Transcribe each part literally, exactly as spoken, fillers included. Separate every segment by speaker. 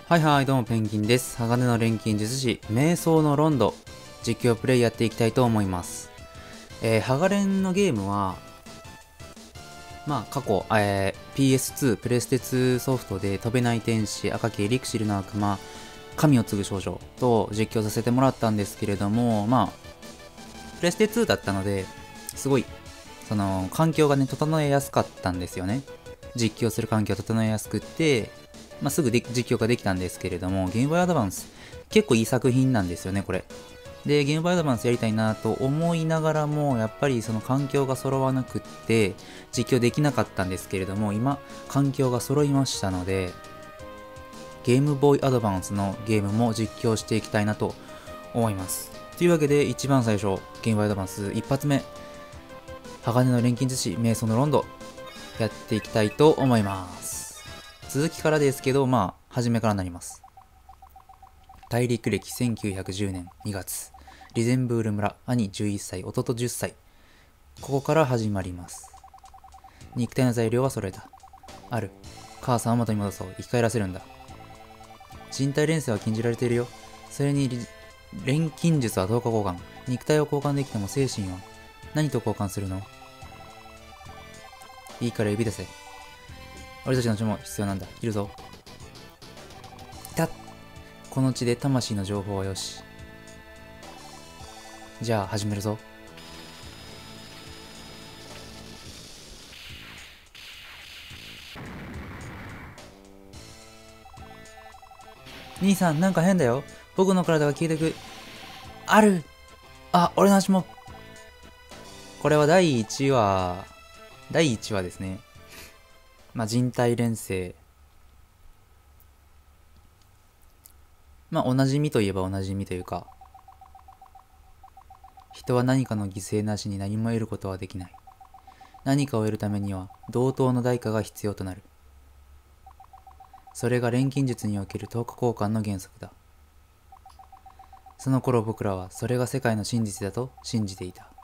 Speaker 1: はいはい、どうもペンギンです。鋼の錬金術師、瞑想のロンド、実況プレイやっていきたいと思います。えー、ハガレンのゲームは、まあ過去、えー、ピーエスツー、プレステツーソフトで飛べない天使、赤きエリクシルの悪魔、神を継ぐ少女と実況させてもらったんですけれども、まあ、プレステツーだったので、すごい、その、環境がね、整えやすかったんですよね。実況する環境を整えやすくって、まあ、すぐで実況ができたんですけれども、ゲームボーイアドバンス、結構いい作品なんですよね、これ。で、ゲームボーイアドバンスやりたいなと思いながらも、やっぱりその環境が揃わなくって、実況できなかったんですけれども、今、環境が揃いましたので、ゲームボーイアドバンスのゲームも実況していきたいなと思います。というわけで、一番最初、ゲームボーイアドバンス一発目、鋼の錬金術師、瞑想のロンド、やっていきたいと思います。続きからですけど、まあ、初めからなります。大陸歴せんきゅうひゃくじゅうねんにがつ、リゼンブール村、兄じゅういっさい、弟じゅっさい。ここから始まります。肉体の材料は揃えた。ある。母さんを元に戻そう。生き返らせるんだ。人体錬成は禁じられているよ。それに、錬金術は等価交換。肉体を交換できても精神は何と交換するの？いいから指出せ。俺たちの血も必要なんだ。いるぞ。いた！この地で魂の情報はよし。じゃあ始めるぞ。兄さん、なんか変だよ。僕の体が消えてく。ある！あ、俺の足も。これはだいいちわ。だいいちわですね。まあ、人体錬成。まあ、おなじみといえばおなじみというか、人は何かの犠牲なしに何も得ることはできない。何かを得るためには同等の代価が必要となる。それが錬金術における等価交換の原則だ。その頃僕らはそれが世界の真実だと信じていた。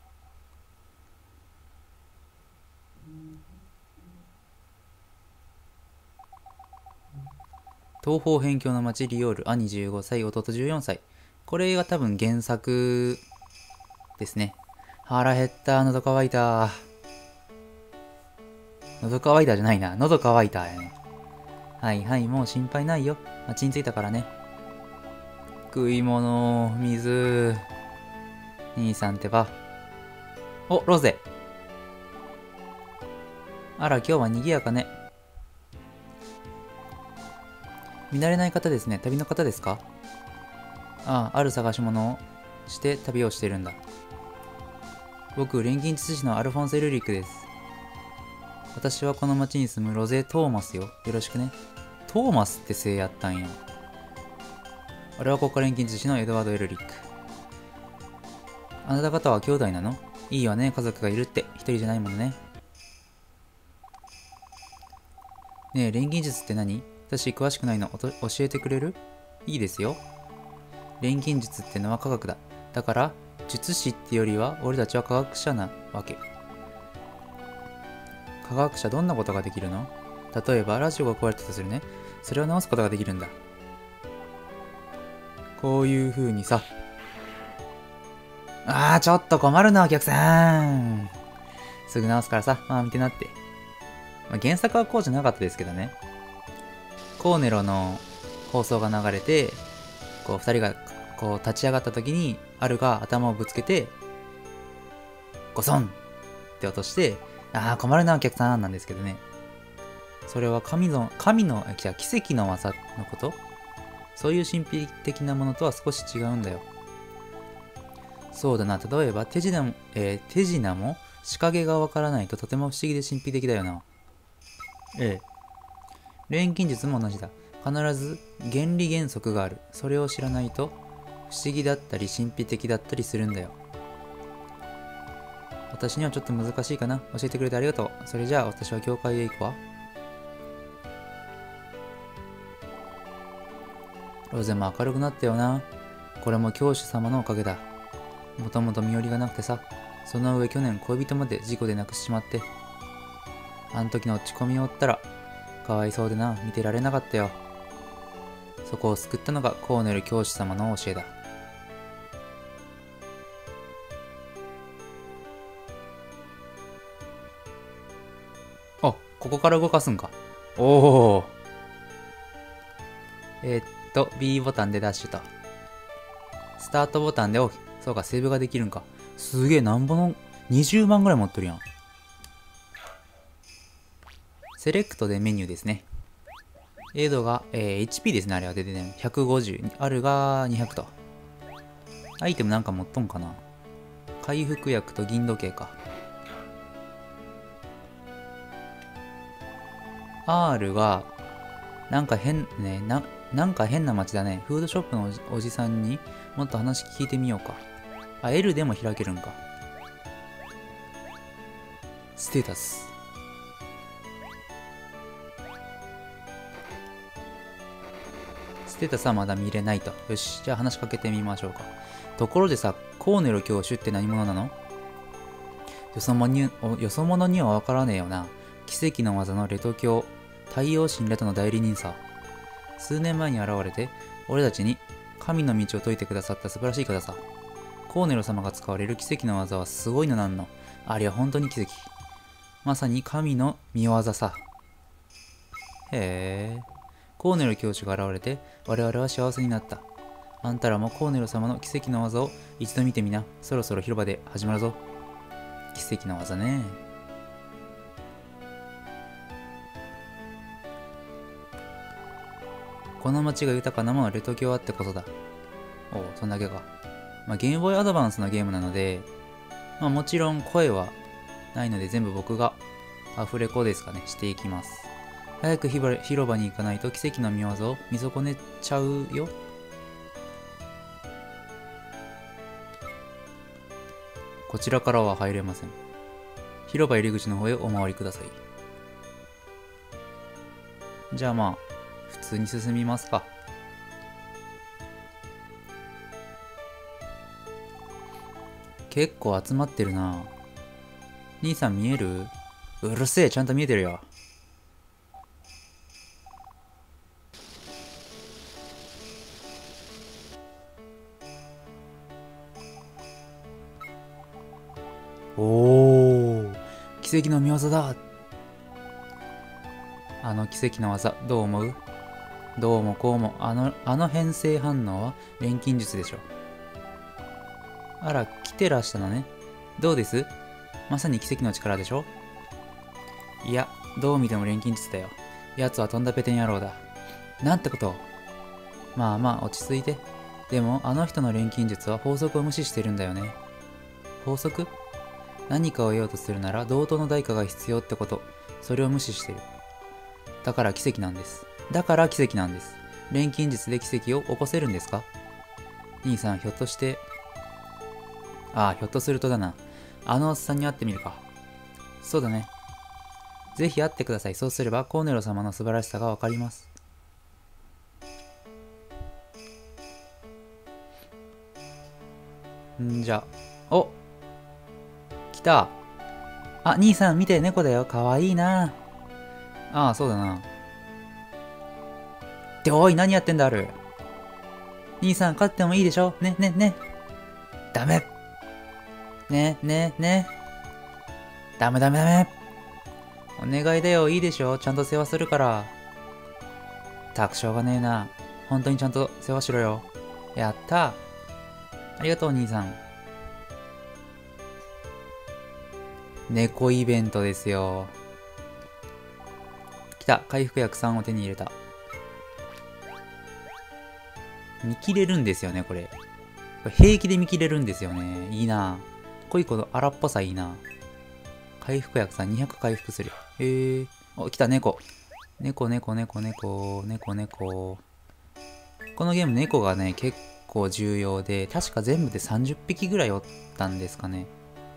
Speaker 1: 東方辺境の町リオール、兄じゅうごさい、弟じゅうよんさい。これが多分原作ですね。腹減った、喉乾いた。喉乾いたじゃないな。喉乾いたやね。はいはい、もう心配ないよ。町に着いたからね。食い物、水。兄さんってば。お、ロゼ。あら、今日は賑やかね。見慣れない方ですね。旅の方ですか？ああ、ある探し物をして旅をしているんだ。僕、錬金術師のアルフォンセ・ルリックです。私はこの町に住むロゼ・トーマスよ。よろしくね。トーマスって姓やったんや。俺は国家錬金術師のエドワード・エルリック。あなた方は兄弟なの？いいわね、家族がいるって。一人じゃないものね。ねえ、錬金術って何？私詳しくないの。教えてくれる？いいですよ。錬金術ってのは科学だ。だから、術師ってよりは俺たちは科学者なわけ。科学者どんなことができるの？例えばラジオが壊れたとするね。それを直すことができるんだ。こういう風にさ。あー、ちょっと困るな、お客さん。すぐ直すからさ、まあ見てなって。まあ、原作はこうじゃなかったですけどね。コーネロの放送が流れて、こう二人がこう立ち上がった時に、アルが頭をぶつけて、ゴソンって落として、ああ、困るな、お客さんなんですけどね。それは神の、神の、奇跡の技のこと？そういう神秘的なものとは少し違うんだよ。そうだな、例えば手品も、えー、手品も仕掛けがわからないととても不思議で神秘的だよな。ええ。錬金術も同じだ。必ず原理原則がある。それを知らないと不思議だったり神秘的だったりするんだよ。私にはちょっと難しいかな。教えてくれてありがとう。それじゃあ私は教会へ行くわ。ロゼも明るくなったよな。これも教主様のおかげだ。もともと身寄りがなくてさ。その上去年恋人まで事故で亡くしちまって。あん時の落ち込みを負ったらかわいそうでな、見てられなかったよ。 そこを救ったのがコーネル教師様の教えだ。あ、ここから動かすんか。おお。えー、っと ビー ボタンでダッシュとスタートボタンで OK。 そうか、セーブができるんか。すげえ、なんぼのにじゅうまんぐらい持っとるやん。セレクトでメニューですね。エイドが、えー、エイチピー ですね。あれは出てね。ひゃくごじゅう。あるがにひゃくと。アイテムなんか持っとんかな。回復薬と銀時計か。R が、なんか変、ね、な、なんか変な街だね。フードショップのおじ、おじさんにもっと話聞いてみようか。あ、L でも開けるんか。ステータス。ステータスはまだ見れないと。よし、じゃあ話しかけてみましょうか。ところでさ、コーネル教主って何者なの？よそ者に、よそ者にはわからねえよな。奇跡の技のレト教、太陽神レトの代理人さ。数年前に現れて、俺たちに神の道を説いてくださった素晴らしい方さ。コーネル様が使われる奇跡の技はすごいのなんの。ありゃ本当に奇跡。まさに神の見業さ。へえ。コーネル教師が現れて、我々は幸せになった。あんたらもコーネル様の奇跡の技を一度見てみな。そろそろ広場で始まるぞ。奇跡の技ね。この街が豊かなのはレト教あってこそだ。おう、そんだけか。まあ、ゲームボーイアドバンスのゲームなので、まあもちろん声はないので全部僕がアフレコですかね、していきます。早く広場に行かないと奇跡の見業を見損ねちゃうよ。こちらからは入れません。広場入り口の方へお回りください。じゃあまあ、普通に進みますか。結構集まってるな。兄さん見える？うるせえ、ちゃんと見えてるよ。おー、奇跡の見業だ。あの奇跡の技、どう思う？どうもこうも、あの、あの変性反応は錬金術でしょ。あら、来てらしたのね。どうです？まさに奇跡の力でしょ？いや、どう見ても錬金術だよ。奴はとんだペテン野郎だ。なんてこと。まあまあ、落ち着いて。でも、あの人の錬金術は法則を無視してるんだよね。法則？何かを得ようとするなら同等の代価が必要ってこと。それを無視してる。だから奇跡なんです。だから奇跡なんです。錬金術で奇跡を起こせるんですか？兄さん、ひょっとして。ああ、ひょっとするとだな。あのおっさんに会ってみるか。そうだね。ぜひ会ってください。そうすればコーネロ様の素晴らしさがわかります。んじゃ、お、来た。あ、兄さん見て、猫だよ。かわいいな。ああ、そうだな。って、おい、何やってんだ、ある。兄さん、勝ってもいいでしょ？ね、ね、ね。ダメ。ね、ね、ね。ダメダメダメ。お願いだよ、いいでしょ？ちゃんと世話するから。たくしょうがねえな。本当にちゃんと世話しろよ。やったー。ありがとう、兄さん。猫イベントですよ。来た。回復薬さんを手に入れた。見切れるんですよね、これ。これ平気で見切れるんですよね。いいな。こいこの荒っぽさいいな。回復薬さんにひゃく回復する。へえ。お、来た、猫。猫、猫、猫、猫、猫、猫。このゲーム、猫がね、結構重要で、確か全部でさんじゅっぴきぐらいおったんですかね。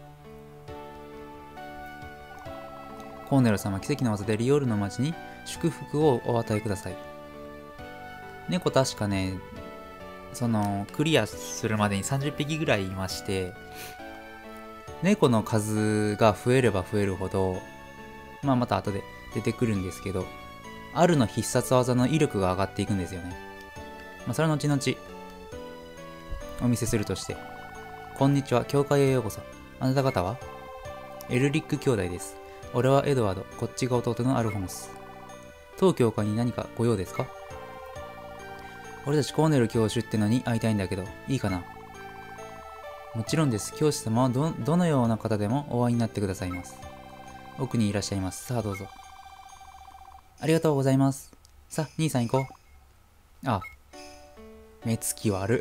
Speaker 1: コーネル様、奇跡の技でリオールの町に祝福をお与えください。猫確かね、その、クリアするまでにさんじゅっぴきぐらいいまして、猫の数が増えれば増えるほど、まあまた後で出てくるんですけど、あるの必殺技の威力が上がっていくんですよね。 まあ、それは後々お見せするとして。こんにちは、教会へようこそ。あなた方はエルリック兄弟です。俺はエドワード、こっちが弟のアルフォンス。当教会に何かご用ですか？俺たちコーネル教授ってのに会いたいんだけど、いいかな？もちろんです。教師様は ど, どのような方でもお会いになってくださいます。奥にいらっしゃいます。さあどうぞ。ありがとうございます。さあ、兄さん行こう。あ、目つき悪。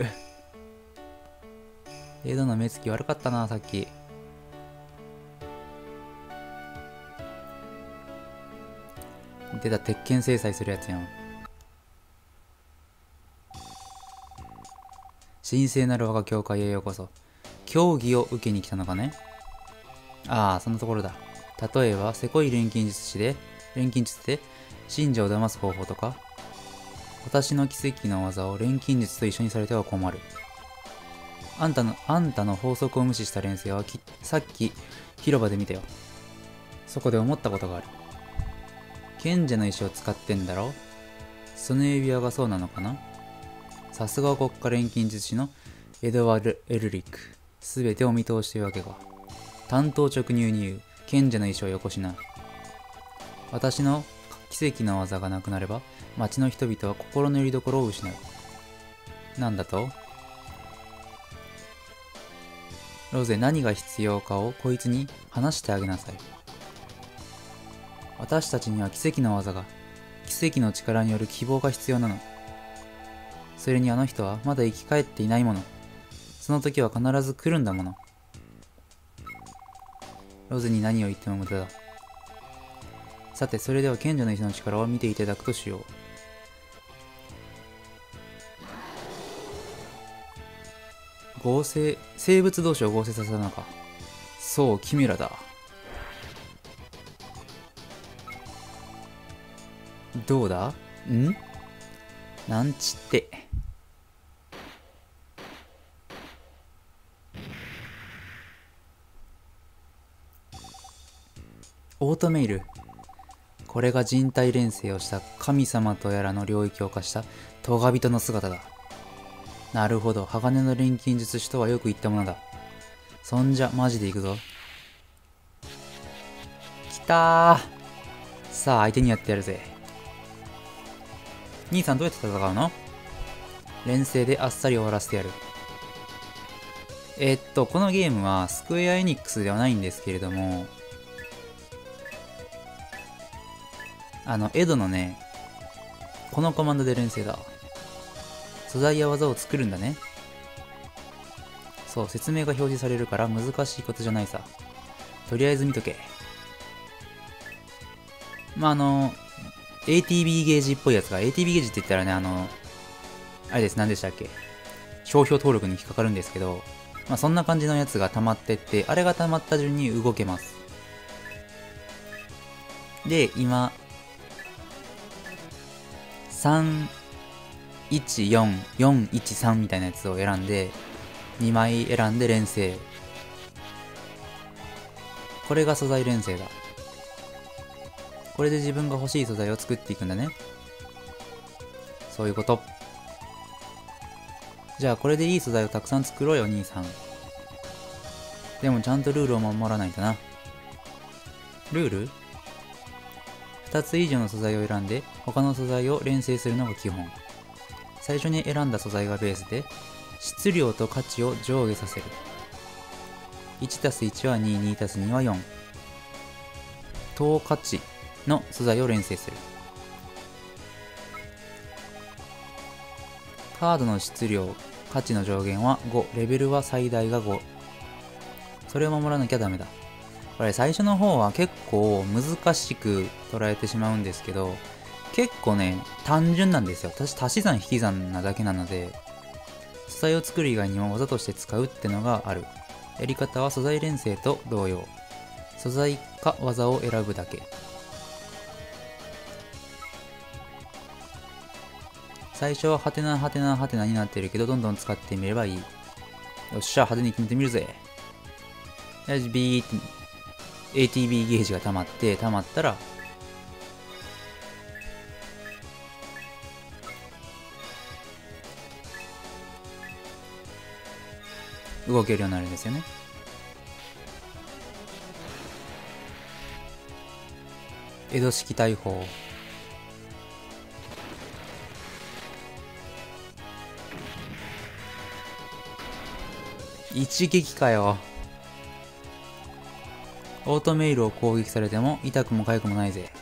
Speaker 1: エドの目つき悪かったな、さっき。出た、鉄拳制裁するやつやん。神聖なる我が教会へようこそ。教義を受けに来たのかね？ああ、そんなところだ。例えば、せこい錬金術師で、錬金術で信者を騙す方法とか、私の奇跡の技を錬金術と一緒にされては困る。あんたの、あんたの法則を無視した錬成はきさっき広場で見たよ。そこで思ったことがある。賢者の石を使ってんだろ？その指輪がそうなのかな？さすがは国家錬金術師のエドワード・エルリック。すべてお見通しというわけか。単刀直入に言う。賢者の石をよこしな。私の奇跡の技がなくなれば、町の人々は心の拠り所を失う。なんだと？ロゼ、何が必要かをこいつに話してあげなさい。私たちには奇跡の技が、奇跡の力による希望が必要なの。それにあの人はまだ生き返っていないもの。その時は必ず来るんだもの。ロゼに何を言っても無駄だ。さて、それでは賢者の石の力を見ていただくとしよう。合成、生物同士を合成させたのか。そう、キメラだ。どうだ？ん？なんちって。オートメイル。これが人体錬成をした神様とやらの領域を化したトガ人の姿だ。なるほど、鋼の錬金術師とはよく言ったものだ。そんじゃ、マジで行くぞ。きたー。さあ、相手にやってやるぜ。兄さんどうやって戦うの？錬成であっさり終わらせてやる。えー、っと、このゲームはスクエアエニックスではないんですけれども、あの、エドのね、このコマンドで錬成だ。素材や技を作るんだね。そう、説明が表示されるから難しいことじゃないさ。とりあえず見とけ。まあ、あの、エーティービー ゲージっぽいやつが、エーティービー ゲージって言ったらね、あの、あれです、何でしたっけ？商標登録に引っかかるんですけど、まあ、そんな感じのやつが溜まってって、あれが溜まった順に動けます。で、今、さんいちよんよんいちさんみたいなやつを選んで、にまい選んで錬成。これが素材錬成だ。これで自分が欲しい素材を作っていくんだね。そういうこと。じゃあこれでいい素材をたくさん作ろうよ、兄さん。でもちゃんとルールを守らないとな。ルール？ ふた つ以上の素材を選んで、他の素材を錬成するのが基本。最初に選んだ素材がベースで、質量と価値を上下させる。いちたすいちはに、にたすにはよん。等価値の素材を錬成する。カードの質量、価値の上限はご、レベルは最大がご。それを守らなきゃダメだ。これ最初の方は結構難しく捉えてしまうんですけど、結構ね、単純なんですよ。私、足し算引き算なだけなので、素材を作る以外にも技として使うってのがある。やり方は素材錬成と同様。素材か技を選ぶだけ。最初はハテナハテナハテナになってるけど、どんどん使ってみればいい。よっしゃ、派手に決めてみるぜ。よし、ビーって、エーティービー ゲージが溜まって、溜まったら、 動けるようになるんですよね。江戸式大砲。一撃かよ。オートメイルを攻撃されても痛くも痒くもないぜ。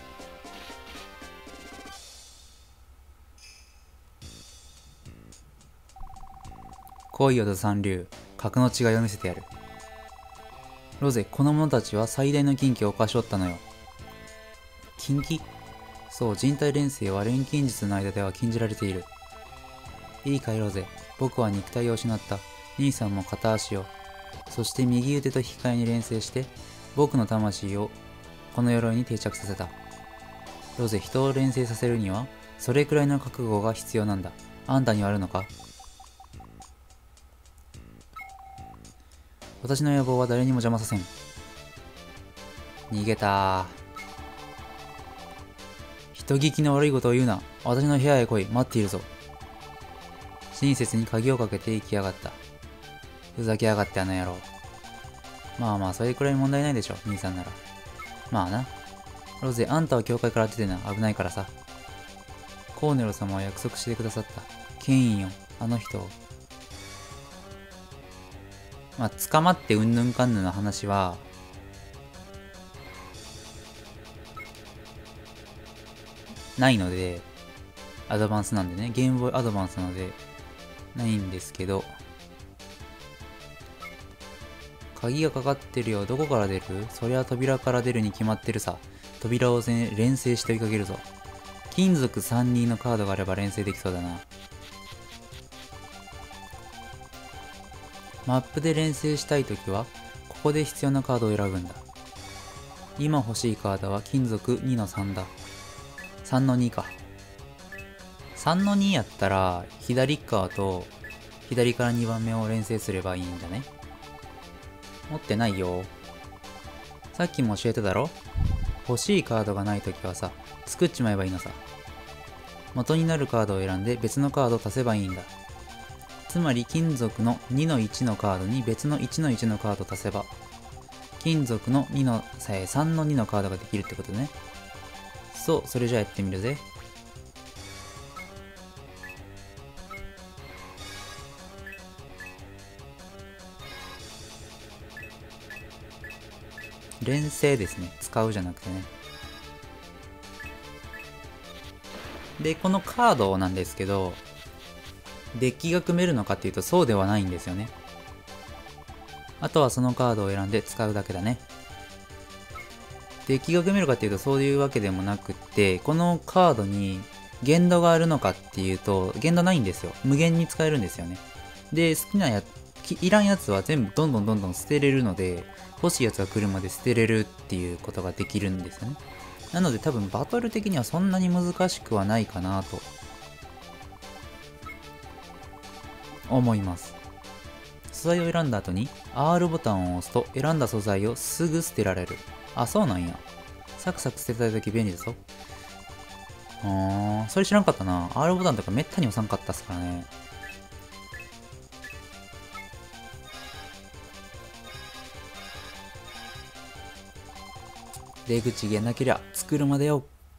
Speaker 1: 来いよと三流、格の違いを見せてやる。ロゼ、この者たちは最大の禁忌を犯しおったのよ。禁忌？そう、人体錬成は錬金術の間では禁じられている。いいかいロゼ、僕は肉体を失った。兄さんも片足を、そして右腕と引き換えに錬成して、僕の魂をこの鎧に定着させた。ロゼ、人を錬成させるには、それくらいの覚悟が必要なんだ。あんたにはあるのか？私の野望は誰にも邪魔させん。逃げたー。人聞きの悪いことを言うな。私の部屋へ来い。待っているぞ。親切に鍵をかけて行きやがった。ふざけやがってあの野郎。まあまあ、それくらい問題ないでしょ、兄さんなら。まあな。ロゼ、あんたは教会から出てな。危ないからさ。コーネロ様は約束してくださった。ケインよ、あの人を。まあ、捕まってうんぬんかんぬんの話は、ないので、アドバンスなんでね、ゲームボーイアドバンスなので、ないんですけど、鍵がかかってるよ。どこから出る？そりゃ扉から出るに決まってるさ。扉を連成して追いかけるぞ。金属さんにんのカードがあれば連成できそうだな。マップで連成したいときは、ここで必要なカードを選ぶんだ。今欲しいカードは金属にのさんだ。さんのにか。さんのにやったら、左側と左からにばんめを連成すればいいんだね。持ってないよ。さっきも教えただろ？欲しいカードがないときはさ、作っちまえばいいのさ。元になるカードを選んで別のカードを足せばいいんだ。つまり金属のにのいちのカードに別のいちのいちのカードを足せば、金属のにの、さんのにのカードができるってことね。そう、それじゃあやってみるぜ。連成ですね。使うじゃなくてね。で、このカードなんですけど、デッキが組めるのかっていうとそうではないんですよね。あとはそのカードを選んで使うだけだね。デッキが組めるかっていうとそういうわけでもなくって、このカードに限度があるのかっていうと限度ないんですよ。無限に使えるんですよね。で、好きなやいらんやつは全部どんどんどんどん捨てれるので、欲しいやつが来るまで捨てれるっていうことができるんですよね。なので多分バトル的にはそんなに難しくはないかなと思います。素材を選んだ後に アール ボタンを押すと選んだ素材をすぐ捨てられる。あ、そうなんや。サクサク捨てたいとき便利だぞ。あー、それ知らんかったな。アール ボタンとかめったに押さんかったっすからね。出口がなけりゃ作るまでよ。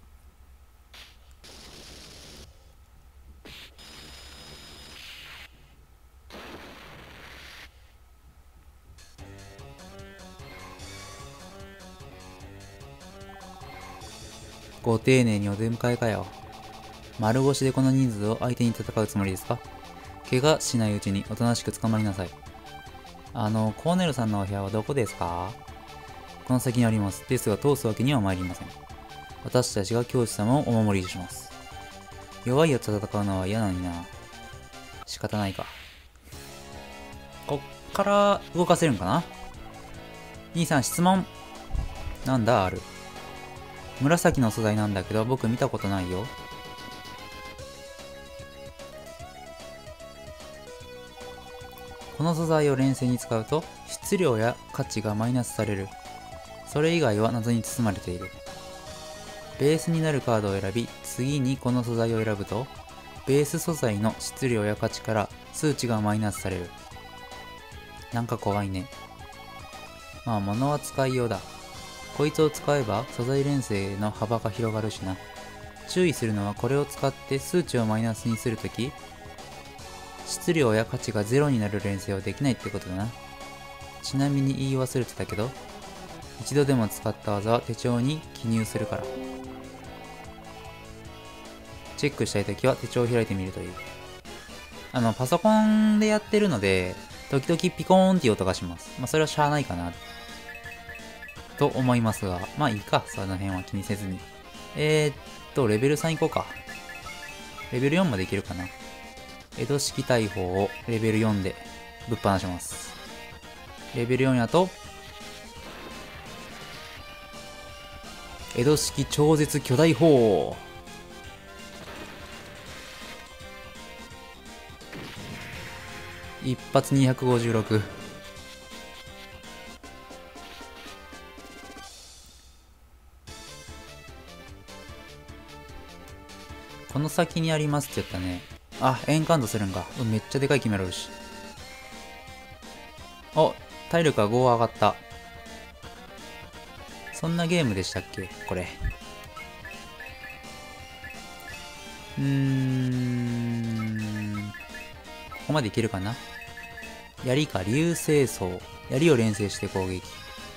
Speaker 1: ご丁寧にお出迎えかよ。丸腰でこの人数を相手に戦うつもりですか？怪我しないうちにおとなしく捕まりなさい。あの、コーネルさんのお部屋はどこですか？この先にあります。ですが通すわけには参りません。私たちが教師様をお守りします。弱いやつと戦うのは嫌なのにな。仕方ないか。こっから動かせるんかな？兄さん質問。なんだある。紫の素材なんだけど僕見たことないよ。この素材を連成に使うと質量や価値がマイナスされる。それ以外は謎に包まれている。ベースになるカードを選び、次にこの素材を選ぶとベース素材の質量や価値から数値がマイナスされる。 なんか怖いね。まあ物は使いようだ。こいつを使えば素材連成の幅が広がるしな。注意するのはこれを使って数値をマイナスにするとき、質量や価値がゼロになる連成はできないってことだな。ちなみに言い忘れてたけど、一度でも使った技は手帳に記入するから。チェックしたいときは手帳を開いてみるといい。あの、パソコンでやってるので、時々ピコーンっていう音がします。まあ、それはしゃあないかな。と思いますが、まあいいか、その辺は気にせずに。えー、っと、レベルさんいこうか。レベルよんまでいけるかな。江戸式大砲をレベルよんでぶっ放します。レベルよんやと、江戸式超絶巨大砲。一発にひゃくごじゅうろく。この先にありますって言ったね。あ、エンカウントするんか。めっちゃでかい決められるし。お、体力がご上がった。そんなゲームでしたっけこれ。うーん。ここまでいけるかな。槍か、流星層。槍を連成して攻撃。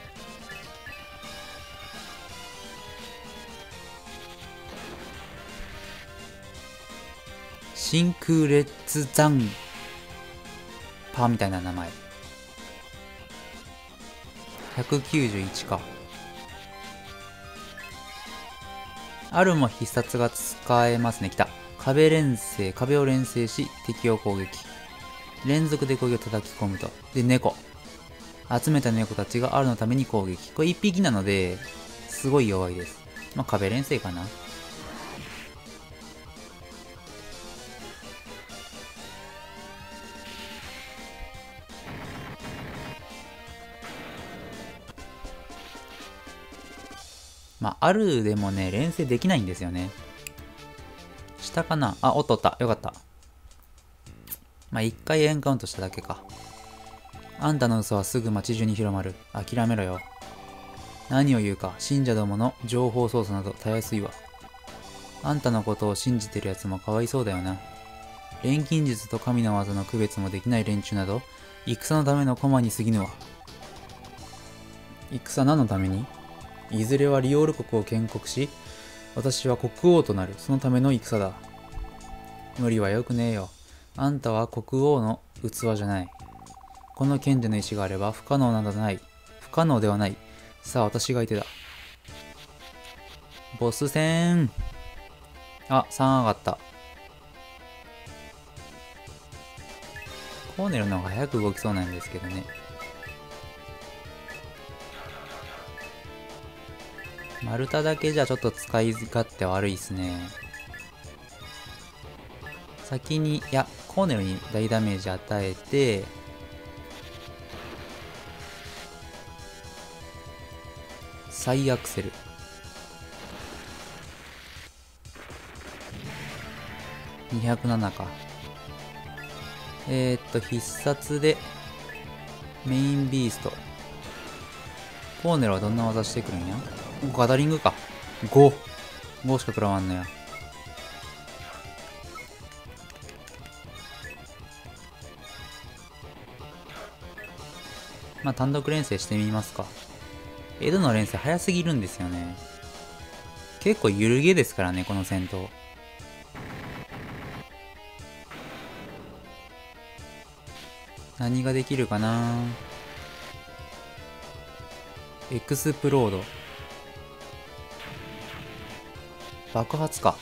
Speaker 1: 真空烈山パーみたいな名前。ひゃくきゅうじゅういちか。あるも必殺が使えますね。きた。壁連成、壁を連成し敵を攻撃。連続で攻撃を叩き込むと。で、猫。集めた猫たちがあるのために攻撃。これいっぴきなので、すごい弱いです。まあ、壁連成かな。まあ、あるでもね、連成できないんですよね。下かなあ、おっとった。よかった。まあ、一回エンカウントしただけか。あんたの嘘はすぐ街中に広まる。諦めろよ。何を言うか、信者どもの情報操作などたやすいわ。あんたのことを信じてる奴もかわいそうだよな。錬金術と神の技の区別もできない連中など、戦のための駒に過ぎぬわ。戦何のために？いずれはリオール国を建国し、私は国王となる。そのための戦だ。無理はよくねえよ。あんたは国王の器じゃない。この賢者の意志があれば不可能などない。不可能ではない。さあ、私が相手だ。ボス戦。あ、さん上がった。コーネルの方が早く動きそうなんですけどね。丸太だけじゃちょっと使い勝手悪いっすね。先に、いや、コーネルに大ダメージ与えて、再アクセル。にひゃくななか。えー、っと、必殺で、メインビースト。コーネルはどんな技してくるんや？ガダリングか。ご。ごしか食らわんのや。まあ、単独連成してみますか。江戸の連成早すぎるんですよね。結構ゆるげですからね、この戦闘。何ができるかな。エクスプロード。爆発か。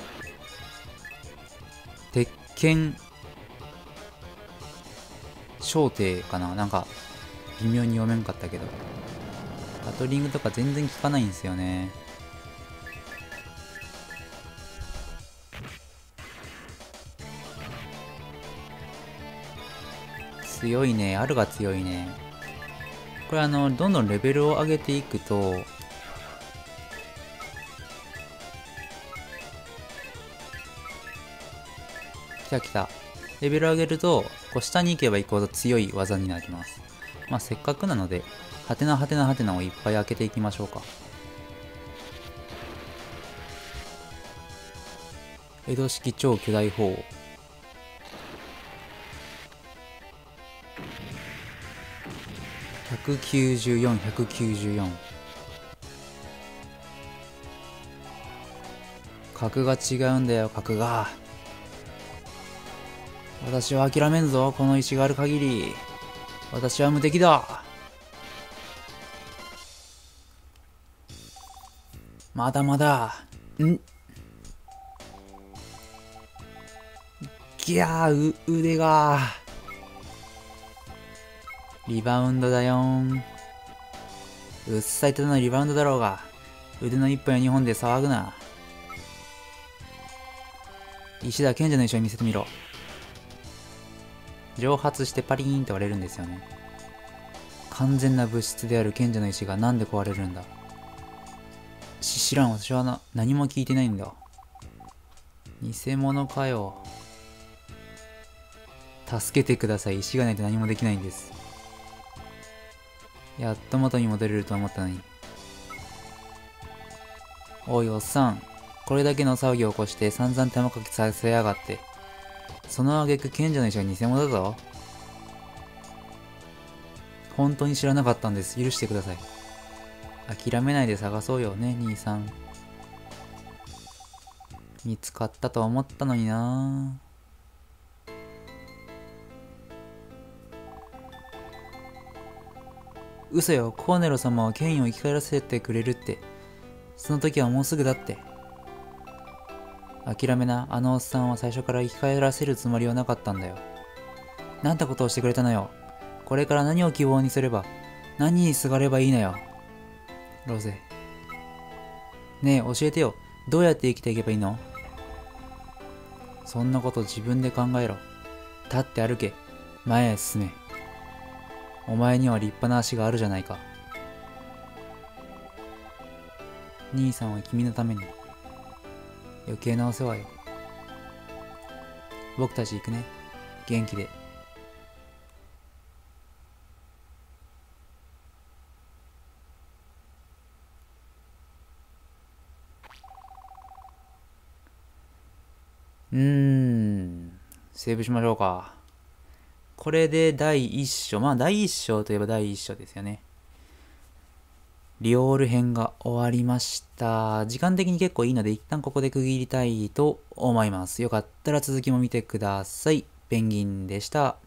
Speaker 1: 鉄拳小艇かな。なんか微妙に読めんかったけど、バトリングとか全然効かないんですよね。強いね。あるが強いね。これあのどんどんレベルを上げていくと、来た来た。 レベル上げると、こう下に行けば行くほど強い技になります。まあせっかくなので、はてなはてなはてなをいっぱい開けていきましょうか。江戸式超巨大砲。ひゃくきゅうじゅうよん、ひゃくきゅうじゅうよん。格が違うんだよ、格が。私は諦めんぞ、この石がある限り。私は無敵だ。まだまだ。んギャー、う、腕が。リバウンドだよん。うっさいただのリバウンドだろうが。腕の一本や二本で騒ぐな。石田賢者の石を見せてみろ。蒸発してパリーンと割れるんですよね。完全な物質である賢者の石がなんで壊れるんだ。し知らん、私はな何も聞いてないんだ。偽物かよ。助けてください。石がないと何もできないんです。やっと元に戻れると思ったのに。おいおっさん、これだけの騒ぎを起こして散々手間かけさせやがって。その挙句賢者の石が偽物だぞ。本当に知らなかったんです。許してください。諦めないで探そうよね、兄さん。見つかったと思ったのにな。嘘よ、コーネロ様は権威を生き返らせてくれるって。その時はもうすぐだって。諦めな、あのおっさんは最初から生き返らせるつもりはなかったんだよ。なんてことをしてくれたのよ。これから何を希望にすれば、何にすがればいいのよ。ロゼ。ねえ、教えてよ。どうやって生きていけばいいの？そんなこと自分で考えろ。立って歩け。前へ進め。お前には立派な足があるじゃないか。兄さんは君のために。余計なお世話よ。僕たち行くね。元気で。うーん。セーブしましょうか。これで第一章。まあ第一章といえば第一章ですよね。リオール編が終わりました。時間的に結構いいので一旦ここで区切りたいと思います。よかったら続きも見てください。ペンギンでした。